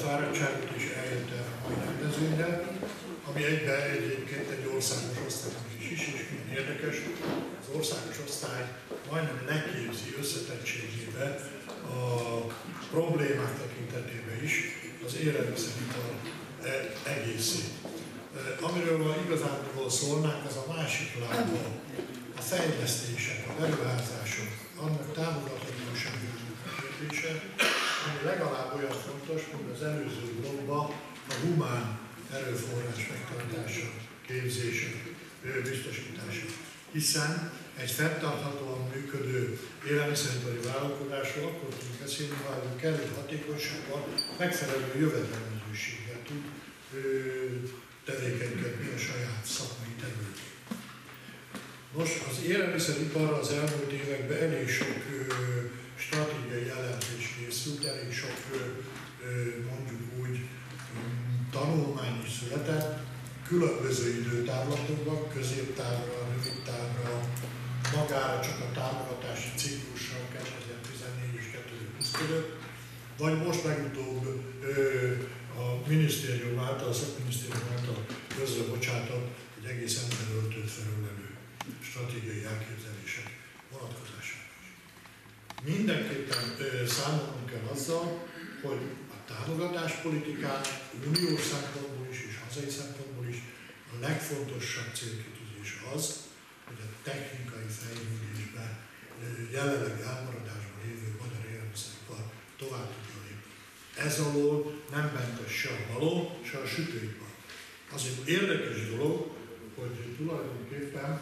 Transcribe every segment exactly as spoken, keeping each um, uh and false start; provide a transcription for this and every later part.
fáradtságot is eljött erre a mai rendezvényre, ami egyben egyébként egy országos osztályozás is, és milyen érdekes, az országos osztály majdnem leképzi összetettségébe a problémák tekintetében is az élelmiszeripar egészét. Amiről ma igazándiból szólnánk, az a másik lába, a fejlesztések, a beruházások, annak támogathatóságának kérdése, ami legalább olyan fontos, mint az előző blogban a humán erőforrás megtartása, képzése, biztosítása. Hiszen egy fenntarthatóan működő élelmiszeripari vállalkozásról akkor tudunk beszélni, hogy kellő hatékonysággal, megfelelő jövedelmezőséggel tud tevékenykedni a saját szakmai területén. Nos, az élelmiszeriparra az elmúlt években elég sok ö, stratégiai jelentés készült, elég sok ö, ö, mondjuk úgy ö, tanulmány is született, különböző időtávlatokban, középtávra, rövidtávra, magára csak a támogatási ciklussal kétezer-tizennégy és kétezer-húsz között, vagy most legutóbb ö, a minisztérium által, a szakminisztérium által közrebocsátott egy egész emberöltőt felölelő stratégiai elképzelések vonatkozásában is. Mindenképpen ö, számolnunk kell azzal, hogy a támogatáspolitikát uniós szempontból is és hazai szempontból is a legfontosabb célkitűzés az, hogy a technikai fejlődésben jelenleg elmaradásban lévő magyar élelmiszeripar tovább tudja lépni. Ez alól nem mentes se a halom, se a sütőipar. Az egy érdekes dolog, hogy tulajdonképpen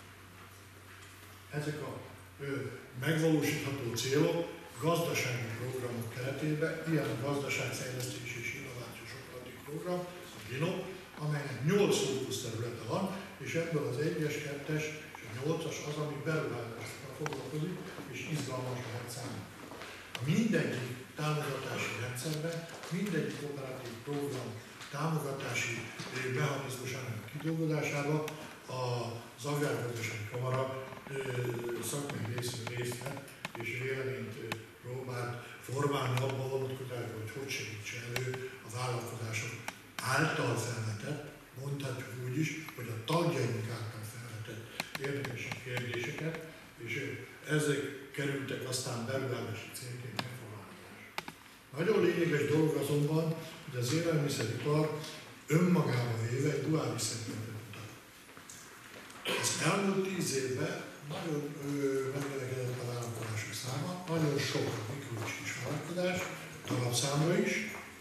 ezek a ö, megvalósítható célok gazdasági programok keretében, ilyen a gazdaságfejlesztés és innovációs operatív program, a GINOP, amelynek nyolc fókuszterülete van, és ebből az egyes, kettes és a nyolcas az, ami beruházásokkal foglalkozik, és izgalmas lehet számomra. A mindegyik támogatási rendszerben, mindegyik operatív program támogatási mechanizmusának kidolgozásában az Agrárgazdasági Kamara szakmai részén részt vett, és véleményt próbált formálni abban vonatkozásban, hogy hogy segítse elő a vállalkozások által felvetett, mondhatjuk úgy is, hogy a tagjaink által felvetett érdekes kérdéseket, és ezek kerültek aztán beruházási célként megfogalmazásra. Nagyon lényeges dolog azonban, hogy az élelmiszeripar önmagában véve egy duális szemléletet mutat. Az elmúlt tíz évben nagyon megnövekedett a vállalkozások száma, nagyon sok a mikro és kis vállalkozás, darabszámra is,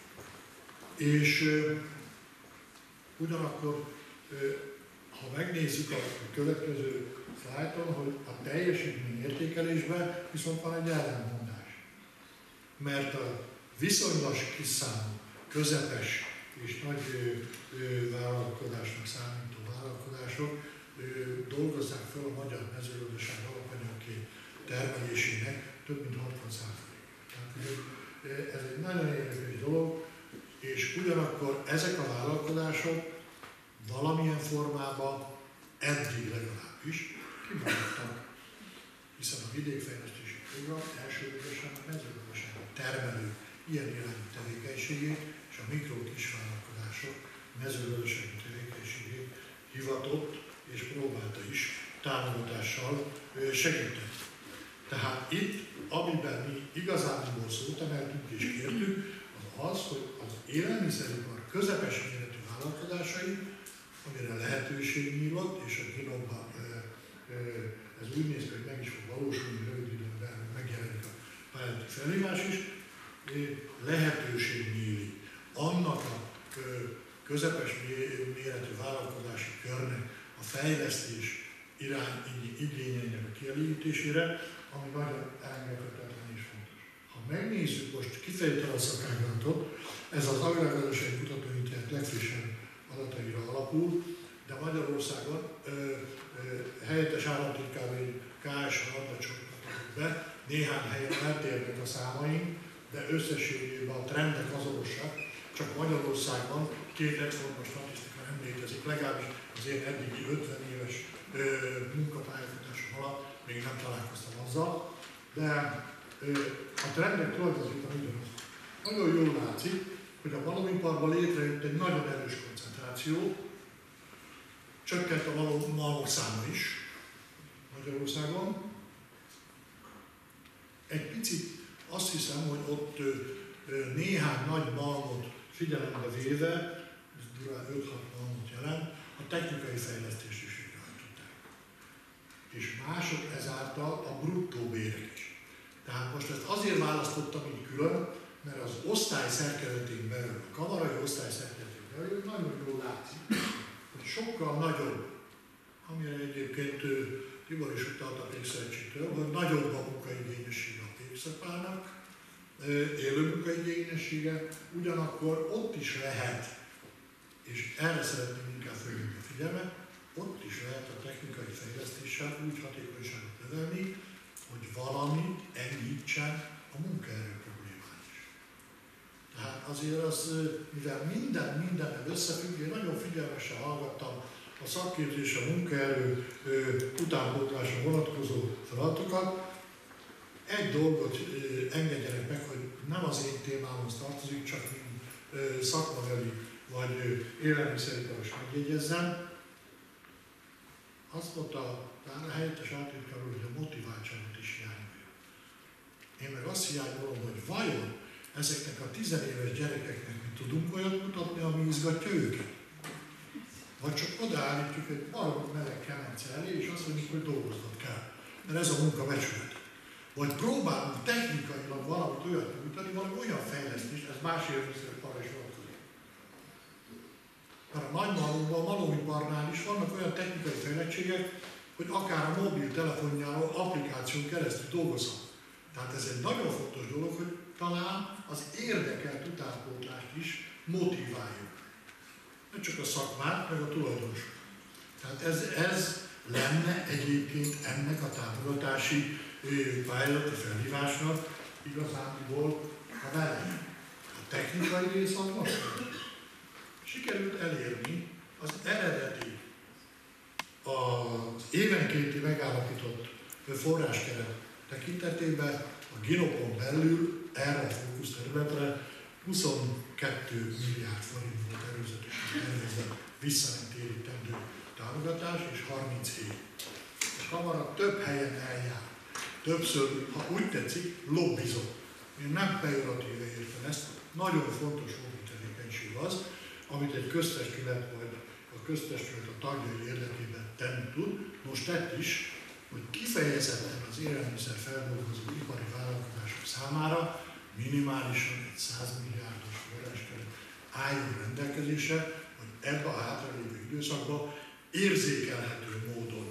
és ö, ugyanakkor, ö, ha megnézzük a következő szlájdon, hogy a teljesítmény értékelésben viszont van egy ellentmondás. Mert a viszonylag kis számú, közepes és nagy ö, ö, vállalkozásnak számító vállalkozások ö, dolgozzák fel a magyar mezőgazdaság alapanyagként termelésének több mint hatvan százalékát. Ez egy nagyon érdekes dolog, és ugyanakkor ezek a vállalkozások valamilyen formában eddig legalábbis kimaradtak, hiszen a vidékfejlesztési program elsődlegesen a mezőgazdasági termelő ilyen irányú tevékenységét és a mikro-kisvállalkozások mezőgazdasági tevékenységét hivatott és próbálta is támogatással segíteni. Tehát itt, amiben mi igazából szót emeltünk és kértük, az az, hogy az élelmiszeripar közepes méretű vállalkozásai, amire lehetőség nyílt, és a GINOP-ban ez úgy néz ki, hogy meg is fog valósulni, rövid időn belül megjelenik a pályázati felhívás is, lehetőség nyílik annak a közepes méretű vállalkozási körnek a fejlesztés irányi igényeinek a kielégítésére, ami nagyon elengedhetetlen és fontos. Ha megnézzük most kifejezetten a szakágazatot, ez az Agrárgazdasági Kutatóintézet legfrissebb adataira alapul, de Magyarországon ö, ö, helyettes államtitkári ká es há adatcsoportot be, néhány helyen eltérnek a számaink, de összességében a trendek azonosak, csak Magyarországon két egyforma statisztika nem létezik, legalábbis az én eddigi ötven éves munkapályafutásom alatt még nem találkoztam azzal, de ö, a trendek tulajdonképpen ugyanaz. Nagyon jól látszik, hogy a malmiparban létrejött egy nagyon erős koncentráció, csökkent a malmok száma is Magyarországon. Egy picit azt hiszem, hogy ott néhány nagy malmot figyelembe véve, ez durván öt-hat malmot jelent, a technikai fejlesztést is végrehajtották. És mások ezáltal a bruttó bérek is. Tehát most ezt azért választottam így külön, mert az osztály szerkezetén belül, a kamarai osztály szerkezetén belül nagyon jól látszik, hogy sokkal nagyobb, amire egyébként Tibor is utalt a pénzszerűsítől, hogy nagyobb a munkaigényessége a pénzszakmának, élő munkaigényessége, ugyanakkor ott is lehet, és erre szeretném inkább fölhívni a figyelmet, ott is lehet a technikai fejlesztéssel úgy hatékonyságot növelni, hogy valamit enyhítsen a munkaerő problémán is. Tehát azért az, mivel minden mindennel összefügg, én nagyon figyelmesen hallgattam a szakképzés, a munkaerő utánpótlásra vonatkozó feladatokat. Egy dolgot engedjenek meg, hogy nem az én témámhoz tartozik, csak mint szakmabeli vagy élelmiszeriparos megjegyezzem. Azt mondta a helyettes államtitkár úr, hogy a motiváltságot is hiányolja. Én meg azt hiányolom, hogy vajon ezeknek a tizenéves gyerekeknek mi tudunk olyat mutatni, ami izgatja őket? Vagy csak odaállítjuk egy baromi meleg kemence elé, és azt mondjuk, hogy dolgoznod kell. Mert ez a munka becsület. Vagy próbálunk technikailag valamit olyat nyújtani, valami olyan fejlesztést, ez más élelmiszerek arra is vonatkozik. Mert a nagymalomban, a malmiparnál is vannak olyan technikai fejlettségek, hogy akár a mobiltelefonjával, applikáción keresztül dolgozhat. Tehát ez egy nagyon fontos dolog, hogy talán az érdekelt utánpótlást is motiváljuk. Nem csak a szakmát, meg a tulajdonosok. Tehát ez, ez lenne egyébként ennek a támogatási pályázati felhívásnak igazándiból a vele. A technikai rész az most sikerült elérni az eredeti, az évenkénti megállapított forráskeret tekintetében a Ginopon belül erre a fókuszterületre huszonkettő milliárd forint volt előzetesen tervezett visszanemtérítendő támogatás, és harminchét. A kamara több helyen eljár. Többször, ha úgy tetszik, lobbizott. Én nem pejoratíve értem ezt, nagyon fontos lobby tevékenység az, amit egy köztestület vagy a köztestület a tagjai érdekében tenni tud. Most tett is, hogy kifejezetten az élelmiszer feldolgozó ipari vállalkozások számára minimálisan egy száz milliárdos forráskeret álljon rendelkezésre, hogy ebbe a hátralévő időszakban érzékelhető módon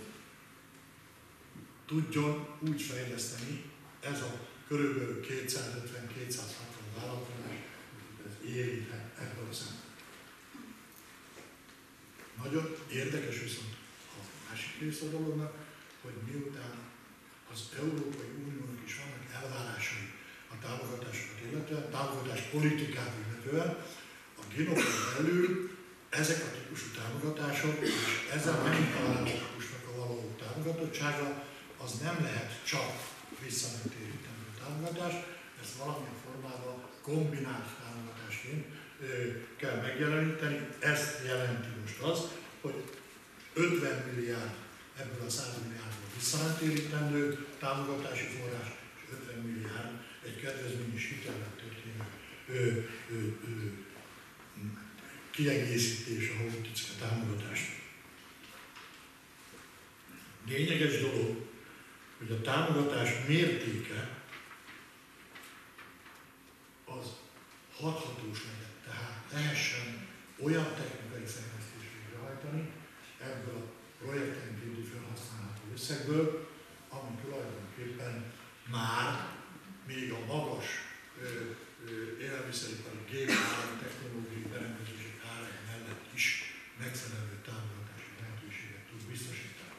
tudjon úgy fejleszteni ez a körülbelül kétszázötven-kétszázhatvan vállalkozás, hogy ez érinthet ebből a szempontból. Nagyon érdekes viszont a másik része a dolognak, hogy miután az Európai Uniónak is vannak elvárásai a támogatásokat illetően, támogatás politikát illetően, a Ginopon belül ezek a típusú támogatások, és ezzel nem találó típusnak a való támogatottsága, az nem lehet csak visszanemtérítendő támogatás, ezt valamilyen formában kombinált támogatásként kell megjeleníteni. Ezt jelenti most az, hogy ötven milliárd ebből a száz milliárdból visszanemtérítendő támogatási forrás, és ötven milliárd egy kedvezményes hitellel történő ö, ö, ö, kiegészítés a Holdicke támogatást. Lényeges dolog, hogy a támogatás mértéke az hathatós legyen, tehát lehessen olyan technikai fejlesztést végrehajtani ebből a projektenkénti felhasználható összegből, ami tulajdonképpen már még a magas élelmiszeripari gépárak, technológiai berendezések árai mellett is megfelelő támogatási lehetőséget tud biztosítani.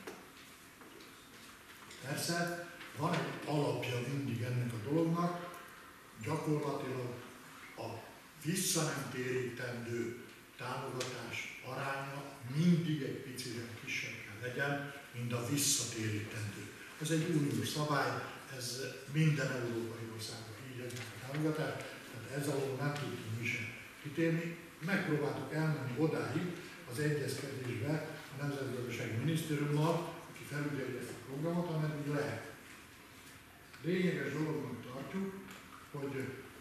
Persze van egy alapja mindig ennek a dolognak, gyakorlatilag a visszanemtérítendő támogatás aránya mindig egy picivel kisebb kell legyen, mint a visszatérítendő. Ez egy uniós szabály, ez minden európai országban így legyen a támogatás, tehát ez alól nem tudtunk mi sem kitérni. Megpróbáltuk elmenni odáig az egyezkedésbe a Nemzetgazdasági Minisztériummal, aki felügyeli ezt a programot, ameddig lehet. Lényeges dolognak tartjuk, hogy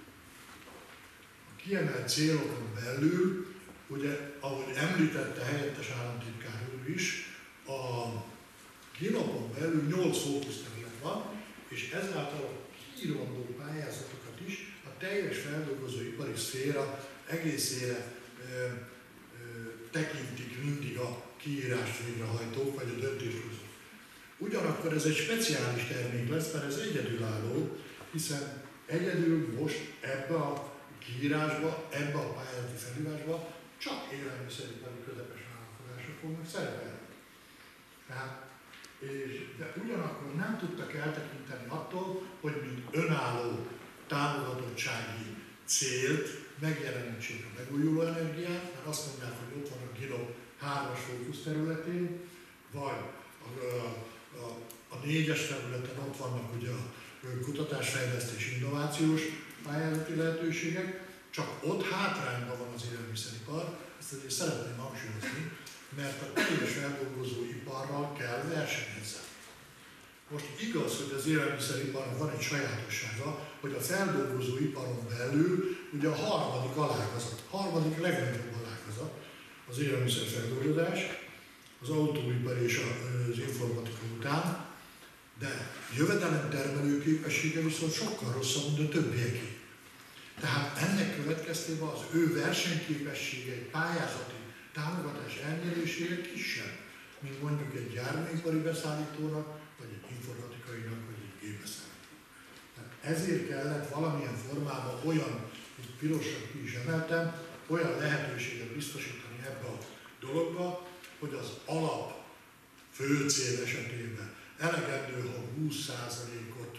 a kiemelt célokon belül, ugye, ahogy említette helyettes államtitkár úr is, a GINOP-on belül nyolc fókuszterület van, és ezáltal a kiírandó pályázatokat is a teljes feldolgozóipari szféra egészére ö, ö, tekintik mindig a kiírás végrehajtók, vagy a döntéshozók. Ugyanakkor ez egy speciális termék lesz, mert ez egyedülálló, hiszen egyedül most ebbe a kiírásba, ebbe a pályázati felhívásba csak élelmiszeripari közepes vállalkozások fognak szerepelni. Tehát, és, de ugyanakkor nem tudtak eltekinteni attól, hogy mint önálló támogatottsági célt megjelenítsék a megújuló energiát, mert azt mondják, hogy ott van a GINOP hármas fókusz területén, vagy a, a, a, a négyes területen ott vannak ugye a kutatásfejlesztés innovációs pályázati lehetőségek, csak ott hátrányban van az élelmiszeripar, ezt azért szeretném hangsúlyozni, mert a teljes feldolgozóiparral kell versenyezni. Most igaz, hogy az élelmiszeriparnak van egy sajátossága, hogy a feldolgozóiparon belül ugye a harmadik alágazat, harmadik legnagyobb alágazat az élelmiszerfeldolgozás, az autóipar és az informatika után, de jövedelemtermelő képessége viszont sokkal rosszabb, mint a többieké. Tehát ennek következtében az ő versenyképessége, egy pályázati támogatás elnyerésége kisebb, mint mondjuk egy járműipari beszállítónak, vagy egy informatikainak, vagy egy gépbeszállítónak. Tehát ezért kellett valamilyen formában olyan, mint pirosan ki is emeltem, olyan lehetőséget biztosítani ebbe a dologba, hogy az alap fő cél esetében elegendő, ha húsz százalékot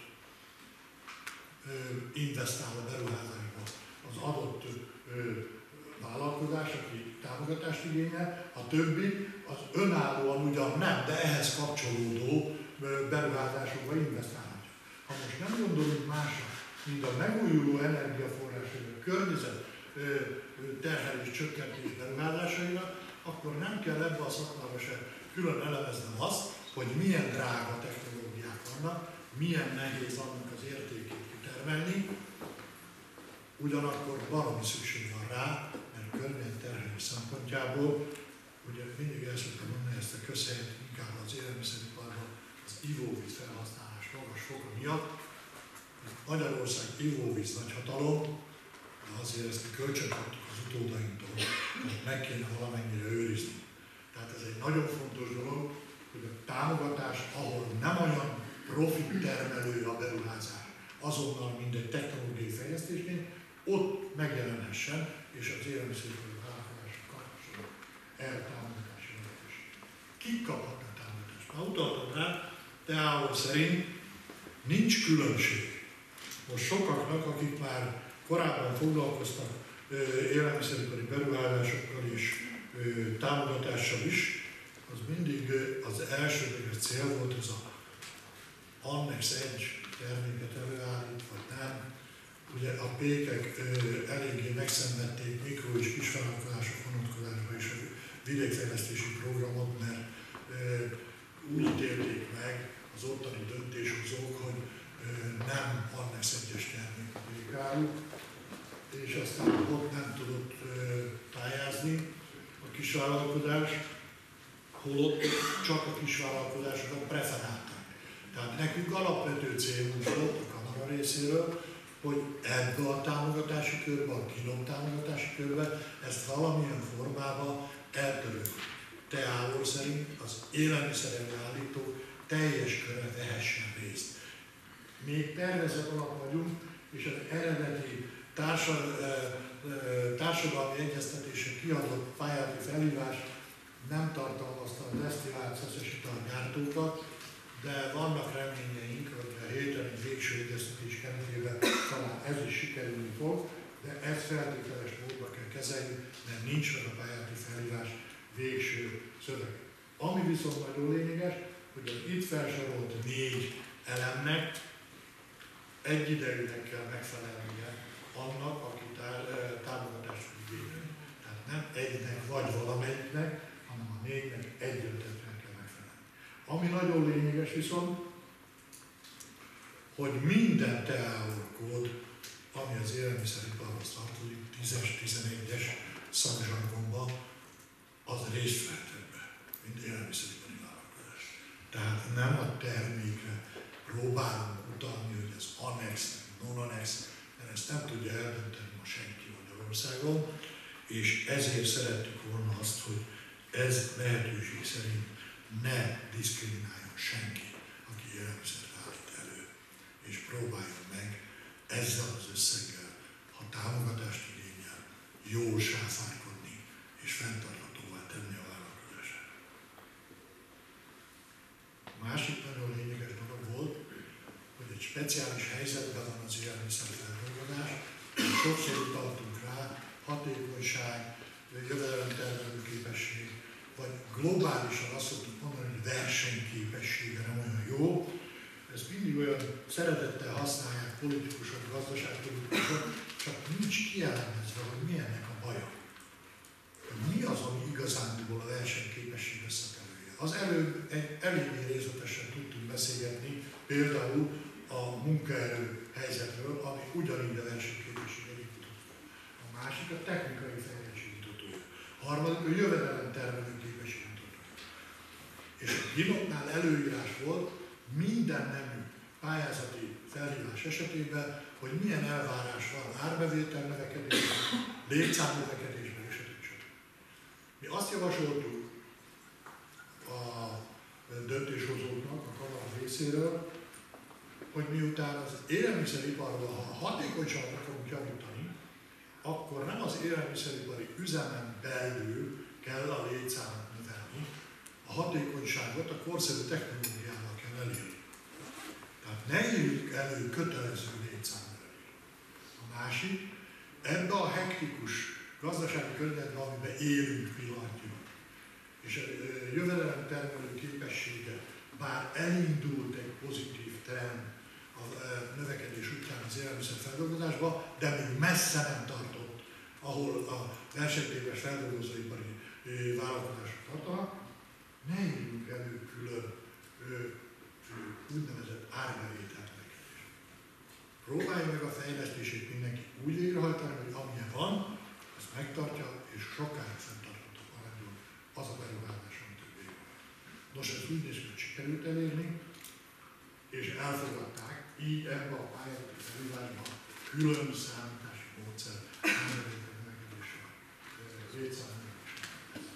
investál a beruházásba az adott ö, vállalkozás, aki támogatást igényel, a többi az önállóan ugyan nem, de ehhez kapcsolódó beruházásokba investálnak. Ha most nem gondolunk másra, mint a megújuló energiaforrások, a környezet terhelés csökkentés beruházásaira, akkor nem kell ebbe a szakmába se külön elemeznem azt, hogy milyen drága technológiák vannak, milyen nehéz annak az értékét kitermelni, ugyanakkor valami szükség van rá, mert környezetterhelés szempontjából, ugye mindig el szoktam mondani ezt a közhelyet, inkább az élelmiszeriparban az ivóvíz felhasználás magas foka miatt. Magyarország ivóvíz nagyhatalom, de azért ezt mi kölcsönkaptuk az utódainktól, hogy meg kéne valamennyire őrizni. Tehát ez egy nagyon fontos dolog, hogy a támogatás, ahol nem olyan profit termelő a beruházás, azonnal mindegy technológiai fejlesztésnél, ott megjelenhessen, és az élelmiszeripari vállalkozások kapcsolatban erre támogatási lehetőség. Kik kaphatnak támogatást? Már utaltam rá, Teáor szerint nincs különbség. Most sokaknak, akik már korábban foglalkoztak élelmiszeripari beruházásokkal és támogatással is, az mindig az elsődleges cél volt, ez a Annex egy terméket előállít, vagy nem. Ugye a pékek eléggé megszenvedték mikro- és kisvállalkozások vonatkozásban is a vidékfejlesztési programot, mert úgy ítélték meg az ottani döntéshozók, hogy nem Annex egyes termék a pékáru, és aztán ott nem tudott pályázni a kisvállalkozás, holott csak a kisvállalkozásokat preferálták. Tehát nekünk alapvető célunk volt a Kamara részéről, hogy ebbe a támogatási körbe, a GINOP támogatási körbe ezt valamilyen formában eltörünk. Teáor szerint az élelmiszerelőállítók teljes köre vehessen részt. Még tervezet alatt vagyunk, és az eredeti társadalmi egyeztetésen kiadott pályázati felhívás nem tartalmazta a desztillált szeszes italgyártókat, de vannak reményeink, hogy a héten egy végső egyeztetés keretében talán ez is sikerülni fog, de ezt feltételes módba kell kezelni, mert nincs meg a pályázati felhívás végső szöveg. Ami viszont nagyon lényeges, hogy az itt felsorolt négy elemnek egyidejűleg kell megfelelnie annak, aki támogatást fog egynek, hanem a négynek egyöntetően kell megfelelni. Ami nagyon lényeges viszont, hogy minden teáorkód, ami az élelmiszeriparhoz tartozik, tízes, tizenegyes szakzsargonban, az részt vett ebbe, mint élelmiszeripari vállalkozás. Tehát nem a termékre próbálunk utalni, hogy ez annex, non-annex, mert ezt nem tudja eldönteni ma senki Magyarországon, és ezért szerettük volna azt, hogy ez lehetőség szerint ne diszkrimináljon senki, aki élelmiszert állít elő, és próbáljon meg ezzel az összeggel, ha támogatást igényel, jól sáfárkodni és fenntarthatóvá tenni a vállalkozását. A másik nagyon lényeges dolog volt, hogy egy speciális helyzetben van az élelmiszerfeldolgozás, és sokszor utaltunk rá, hatékonyság, jövedelemtermelő képesség, vagy globálisan azt szoktuk mondani, hogy versenyképessége nem olyan jó. Ezt mindig olyan szeretettel használják politikusok, gazdaságpolitikusok, csak nincs kielemezve, hogy mi ennek a baja. Mi az, ami igazándiból a versenyképesség összetevője. Az előbb egy eléggé részletesen tudtunk beszélgetni például a munkaerő helyzetről, ami ugyanígy a versenyképesség egyik mutatója. A másik a technikai fejlettség mutatója. A harmadik a jövedelemtermelő képesség mutatója. És a ginoknál előírás volt minden nemű pályázati felhívás esetében, hogy milyen elvárás van árbevétel növekedésben, létszám növekedésben és a többi. Mi azt javasoltuk a döntéshozóknak, a kamara részéről, hogy miután az élelmiszeriparban, ha hatékonyságot akarunk javítani, akkor nem az élelmiszeripari üzemen belül kell a létszámot növelni, a hatékonyságot a korszerű technológiával kell elérni. Tehát ne írjuk elő kötelező létszámnövelést. A másik, ebbe a hektikus gazdasági környezetben, amiben élünk pillanatnyilag, és a jövedelemtermelő képessége, bár elindult egy pozitív trend a növekedés után az élelmiszerfeldolgozásba, de még messze nem tartott, ahol a versenyképes feldolgozóipari vállalkozások tartanak, ne írjunk elő külön úgynevezett árbevétel növekedést. Próbálja meg a fejlesztését mindenki úgy végrehajtani, hogy amilyen van, azt megtartja, és sokáig fenntartható maradjon az a beruházás, amit ő végrehajt. Nos, ez úgy néz ki, hogy sikerült elérni, és elfogadták, így ebben a pályázati felhívásban külön számítási módszer árbevétel növekedéssel, létszámnövekedéssel.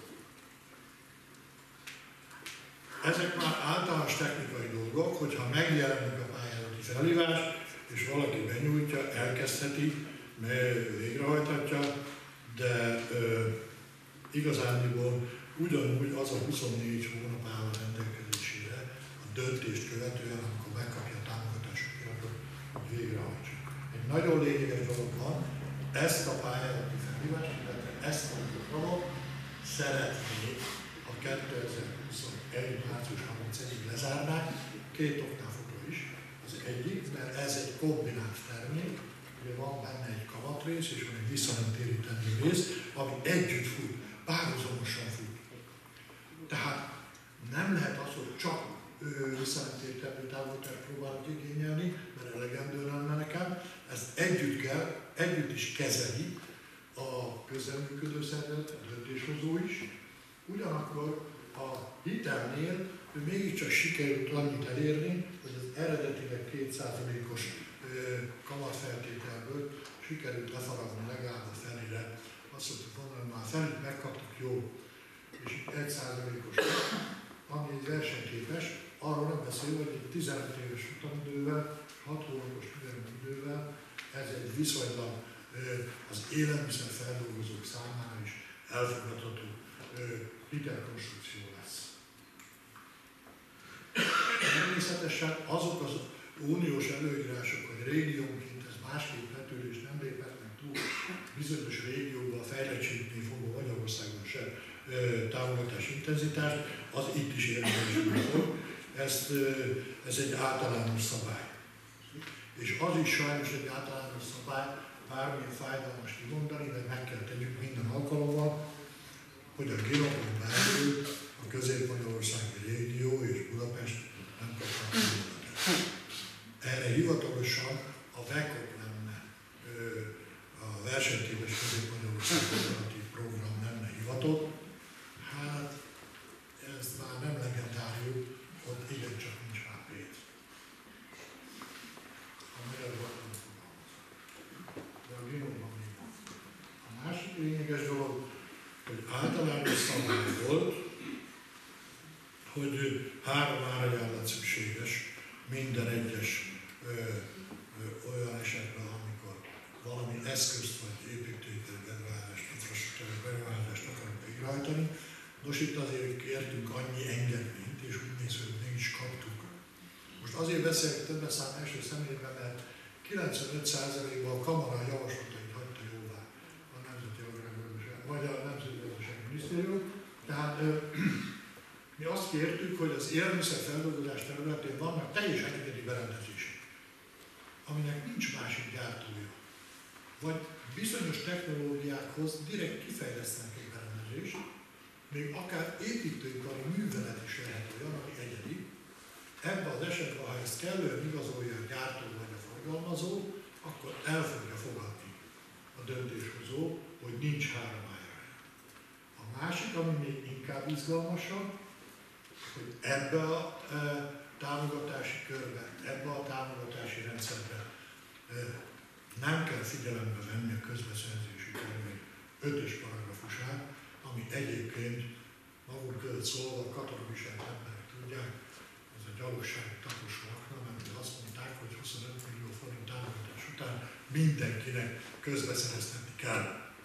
Ezek már általános technikai dolgok, hogyha megjelenik a pályázati felhívás, és valaki benyújtja, elkezdheti, végrehajthatja, de ö, igazándiból ugyanúgy az a huszonnégy hónap áll a rendelkezésére a döntést követően, amikor megkapja a támogatási iratot, hogy végrehajtsa. Egy nagyon lényeges dolog van, ezt a pályázati felhívást, illetve ezt a programot szeretnék a kétezer-huszonegy. március harmincegyedikéig lezárnák, két oknál fogva is. Az egyik, mert ez egy kombinált termék, ugye van benne egy kamatrész és van egy visszanemtérítendő rész, ami együtt fut, párhuzamosan fut. Tehát nem lehet az, hogy csak visszanemtérítendő támogatást próbálnak igényelni, mert elegendő lenne nekem. Ezt együtt kell, együtt is kezeli a közreműködő szervezet, a döntéshozó is. Ugyanakkor a hitelnél ő mégiscsak sikerült annyit elérni, hogy az eredetileg két százalékos kamatfeltételből sikerült lefaragni legalább a felére. Azt szoktuk mondani, hogy már felét megkaptuk, jó, és itt egy százalékos, ami egy versenyképes, arról nem beszél, hogy egy tizenöt éves futamidővel, hat hónapos türelmidővel, ez egy viszonylag az élelmiszer feldolgozók számára is elfogadható hitelkonstrukció lesz. Természetesen azok az uniós előírások, hogy régiónként ez másképp vetődés nem léphetnek túl, bizonyos régióban a fejlettségnél fogva Magyarországon se támogatás intenzitás, az itt is érvényesül fog. Ezt, ez egy általános szabály. És az is sajnos egy általános szabály, bármilyen fájdalmas kimondani, de meg kell tegyük minden alkalommal, hogy a Ginopon belül a közép-magyarországi régió és Budapest nem kapnak területet. Erre hivatalosan a VECOP lenne, a versenyképes közép-magyarországi operatív program lenne hivatott. Hát ez már nem legendárium, hogy igencsak nincs már pénz. A magyar voltam fogalmazom. De a Ginopon még van. A másik lényeges dolog, hogy általános szabály volt, hogy három árajánlat szükséges minden egyes ö, ö, olyan esetben, amikor valami eszközt vagy építőipari beruházást, infrastruktúrai beruházást akarunk végrehajtani. Nos, itt azért kértünk annyi engedményt, és úgy néz, hogy meg is kaptuk. Most azért beszélek többen szám első személyben, mert kilencvenöt százalékban a kamara javaslatait hagyta jóvá a Nemzeti Agrárgazdaság, vagy a Nemzeti Gazdasági Minisztérium. Tehát ö, mi azt kértük, hogy az élelmiszerfeldolgozás területén vannak teljesen egyedi berendezések, aminek nincs másik gyártója. Vagy bizonyos technológiákhoz direkt kifejlesztenek egy berendezést, még akár építőipari művelet is lehet olyan, ami egyedi. Ebben az esetben, ha ezt kellően igazolja a gyártó vagy a forgalmazó, akkor el fogja fogadni a döntéshozó, hogy nincs három ára. A másik, ami még inkább izgalmasabb, hogy ebbe a e, támogatási körbe, ebbe a támogatási rendszerbe e, nem kell figyelembe venni a közbeszerzési törvény ötös paragrafusát, ami egyébként magunk között szólva katalógiselt emberek tudják, ez a gyalogsági taposó akna, mert azt mondták, hogy huszonöt millió forint támogatás után mindenkinek közbeszereztetni kell.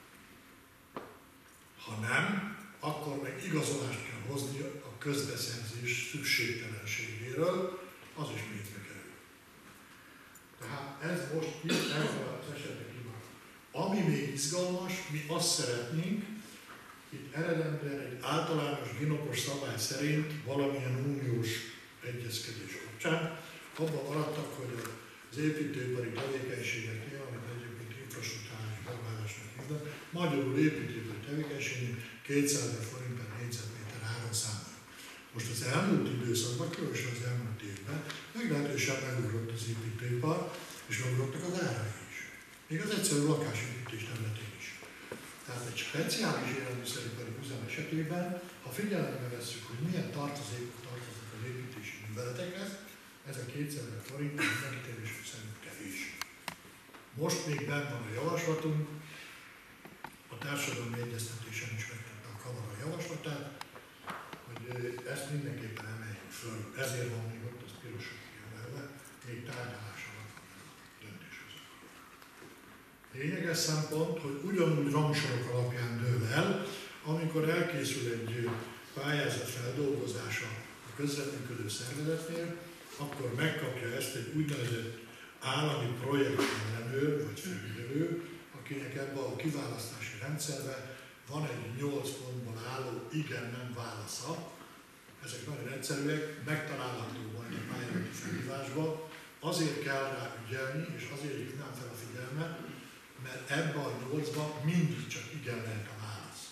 Ha nem, akkor meg igazolást kell hozni a közbeszerzés szükségtelenségéről, az is pénzbe kerül. Tehát ez most itt ebben az esetek imádom. Ami még izgalmas, mi azt szeretnénk, itt eredendően egy általános ginopos szabály szerint valamilyen uniós egyezkedés kapcsán abban maradtak, hogy az építőipari tevékenységeknél, amit egyébként infrastruktúrális beruházásnak hívnak, magyarul építőipari tevékenységnél kétszázezer forint per négyzetméter áron számol. Most az elmúlt időszakban, különösen az elmúlt évben meglehetősen megugrott az építőipar, és megugrottak az árai is. Még az egyszerű lakásépítés területén is. Tehát egy speciális élelmiszeripari üzem esetében, ha figyelembe vesszük, hogy milyen tartozékok tartoznak az építési műveletekhez, ez a kétszázezer forint megítélésük szerint kevés. Most még benn van a javaslatunk, a társadalmi egyeztetésen is megtette a kamara javaslatát, hogy ezt mindenképpen emeljük föl. Ezért van még ott az pirosan kiemelve, még tárgyalás alatt van a döntéshozó. Lényeges szempont, hogy ugyanúgy rangsorok alapján dől el, amikor elkészül egy pályázat feldolgozása a közreműködő szervezetnél, akkor megkapja ezt egy úgynevezett állami projektellenőr vagy felügyelő, akinek ebben a kiválasztási rendszerben van egy nyolc pontból álló igen-nem válasza. Ezek nagyon egyszerűek, megtalálható majd a pályázati felhívásban. Azért kell rá ügyelni, és azért hívnám fel a figyelmet, mert ebben a nyolcban mindig csak igen lehet a válasz.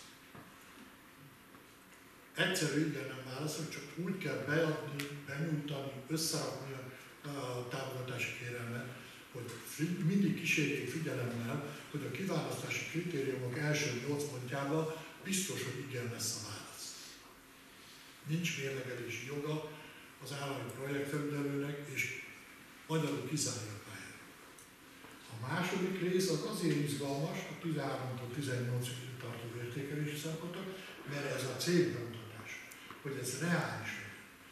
Egyszerű igen-nem válaszok, csak úgy kell beadni, benyújtani, összerakni a támogatási kérelmet, hogy mindig kísérjék figyelemmel, hogy a kiválasztási kritériumok első nyolc pontjában biztos, hogy igen lesz a válasz. Nincs mérlegelési joga az állami projektfelügyelőnek, és magyarul kizárja a pályát. A második rész az azért izgalmas, a tizenháromtól tizennyolcig tartó értékelési szempontok, mert ez a célbemutatás, hogy ez reális legyen.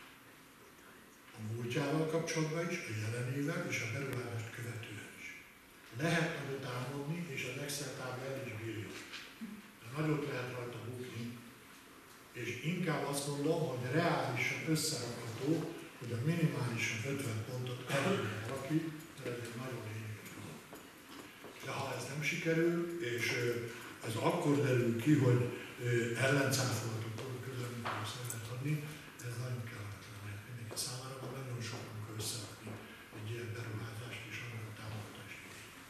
A múltjával kapcsolatban is, a jelenével és a beruházást követően is. Lehet nagyot álmodni, és az Excel tábla el is bírja. De nagyot lehet rajta bukni, és inkább azt mondom, hogy reálisan összerakható, hogy a minimálisan ötven pontot elérjen valaki, de ez egy nagyon lényeges dolog. De ha ez nem sikerül, és ez akkor derül ki, hogy ellencáfolható közleményről szeretett adni, ez nagyon kellemetlen lehet mindenki számára, mert nagyon sok munka összerakni egy ilyen beruházást és annak a támogatást.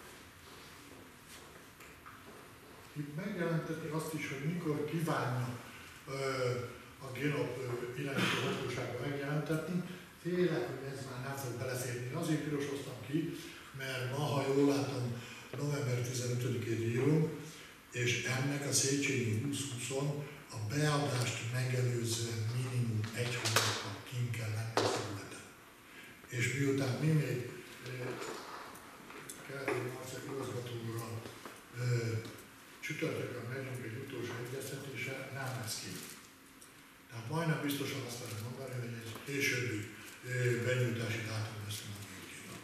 Itt megjelenteti azt is, hogy mikor kívánja a Génop irányító hatóságban megjelentetni. Félek, hogy ez már nem fog beleférni. Azért pirosoztam ki, mert ma, ha jól látom, november tizenötödikét írunk, és ennek a Széchenyi húsz húszon a beadást megelőzően minimum egy hónappal kint kell lenni a területen. És miután mi még Keleti Marcek igazgatóra csütörtökön megyünk egy utolsó egyeztetése, nem lesz ki. Tehát majdnem biztosan azt lehet mondani, hogy egy későbbi benyújtási dátum lesz a működőnek.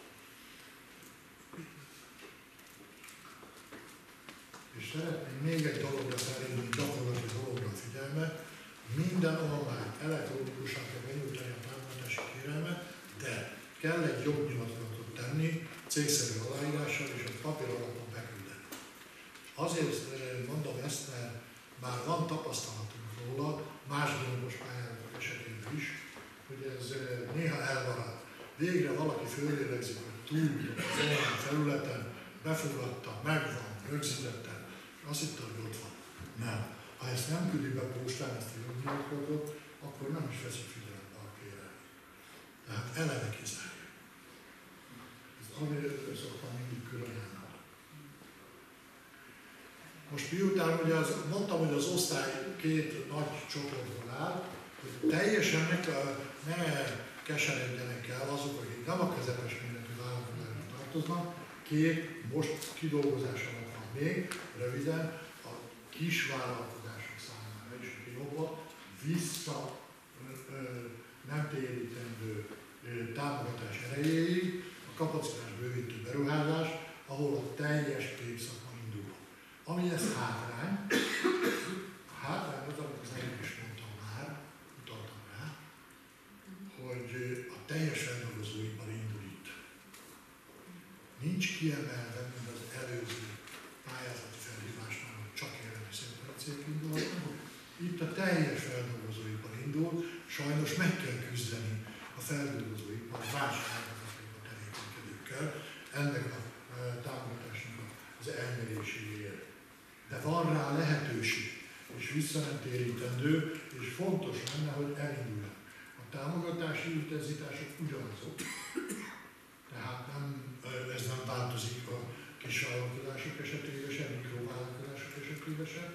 És szeretném még egy dologra felhívni, gyakorlati dologra a figyelmet. Minden online elektronikusan kell benyújtani a támogatási kérelmet, de kell egy jognyilatkozatot tenni, cégszerű aláírással és a papír alapon beküldeni. Azért mondom ezt, mert már van tapasztalatunk róla, más génopos pályázatok esetében is, hogy ez néha elmarad. Végre valaki fölélegzik, hogy túl az olyan felületen, befogadta, megvan, rögzítettem, azt hitte, hogy ott van. Nem. Ha ezt nem küldi be postán, ezt a jognyilatkozatot, akkor nem is veszik figyelembe a kérelmet. Tehát eleve kizárja. Ez azért szoktam mindig külön. Most miután ugye az, mondtam, hogy az osztály két nagy csoportból áll, hogy teljesen ne, ne keseredjenek el azok, akik nem a közepes méretű vállalkozásra tartoznak, két most kidolgozás alatt van még, röviden, a kis vállalkozások számára is a Génopot vissza ö, ö, nem térítendő ö, támogatás erejéig a kapacitás bővítő beruházás, ahol a teljes pénzszakma indul. Ami ez hátrány, a hátrány az, amit az előbb is mondtam már, utaltam rá, hogy a teljes feldolgozóipar indul itt. Nincs kiemelve, mint az előző pályázati felhívásnál, hogy csak élelmiszeripari cég indulhatnak. Itt a teljes feldolgozóipar indul, sajnos meg kell küzdeni a feldolgozóipar más ágazatokban tevékenykedőkkel ennek a támogatásnak az elnyeréséért. De van rá lehetőség, és vissza nem térítendő, és fontos lenne, hogy elinduljon. A támogatási intenzitások ugyanazok, tehát nem, ez nem változik a kis vállalkozások esetében sem, mikrovállalkozások esetében sem.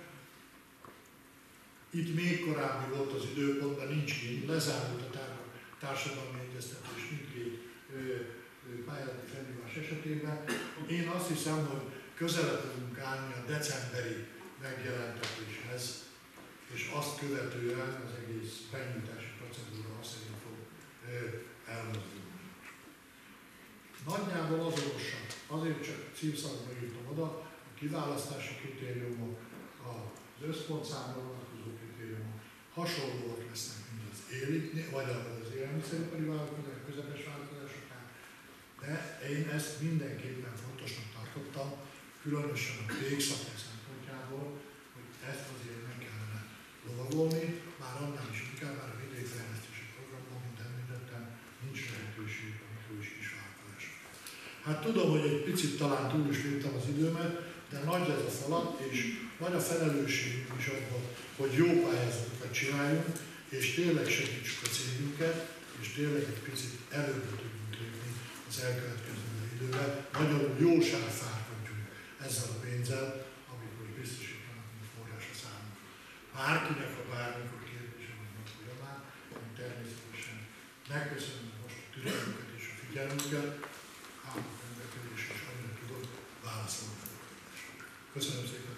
Itt még korábbi volt az időpontban, nincs ki, lezárult a társadalmi egyeztetés mindkét pályázati felhívás esetében. Én azt hiszem, hogy közelebb tudunk állni a decemberi megjelentetéshez, és azt követően az egész benyújtási procedúra azt szerint fog elmozdulni. Nagyjából azonosan, azért csak címszakba írtam oda, a kiválasztási kritériumok, az összpontszámra vonatkozó kritériumok hasonlóak lesznek, mint az élik, vagy az élelmiszeripari vállalkozás, közepes vállalkozásoknál, de én ezt mindenképpen fontosnak tartottam, különösen a végszakmai szempontjából, hogy ezt azért meg kellene lovagolni, már annál is inkább, már a vidékfejlesztési programban, mint említettem, nincs lehetőség a mikro és kis vállalkozásokra. Hát tudom, hogy egy picit talán túl is léptem az időmet, de nagy ez a falat, és nagy a felelősségünk is abban, hogy jó pályázatokat csináljunk, és tényleg segítsük a cégünket, és tényleg egy picit előbbre tudjunk lépni az elkövetkező időben. Nagyon jóságfárkodjunk ezzel a pénzzel, amit most biztosítanak, mint forrásra számunkra. Bárkinek, ha bármikor kérdése van a folyamán, én természetesen megköszönöm most a türelmüket és a figyelmüket, állok rendelkezésre, és amire tudok, válaszolni a kérdésre. Köszönöm szépen!